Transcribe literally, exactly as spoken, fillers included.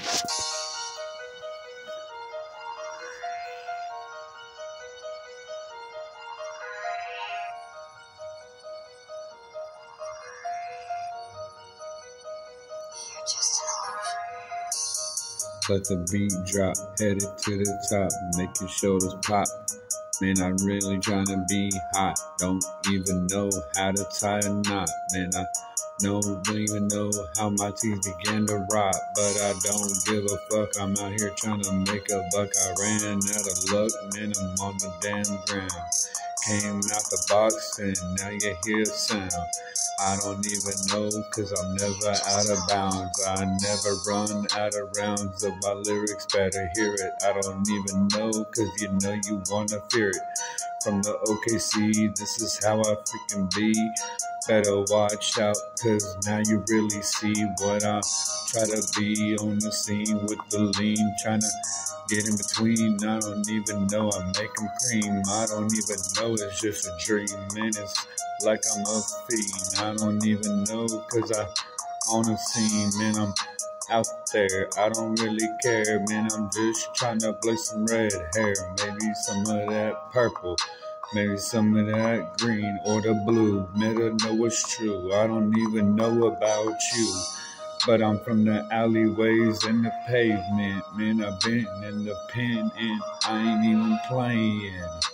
Let the beat drop, headed to the top, make your shoulders pop. Man, I'm really trying to be hot. Don't even know how to tie a knot. Man, I know, don't even know how my teeth began to rot. But I don't give a fuck, I'm out here trying to make a buck. I ran out of luck, man, I'm on the damn ground. Came out the box and now you hear a sound. I don't even know, cause I'm never out of bounds. I never run out of rounds of my lyrics, better hear it. I don't even know, cause you know you wanna fear it. From the O K C, this is how I freaking be. Better watch out, cause now you really see what I try to be on the scene with the lean, trying to get in between. I don't even know, I make them cream. I don't even know, it's just a dream, man. It's like I'm a fiend. I don't even know, cause I on the scene, man. I'm out there, I don't really care, man. I'm just trying to blaze some red hair, maybe some of that purple, maybe some of that green or the blue. Better know it's true. I don't even know about you, but I'm from the alleyways and the pavement, man. I've been in the pen and I ain't even playing.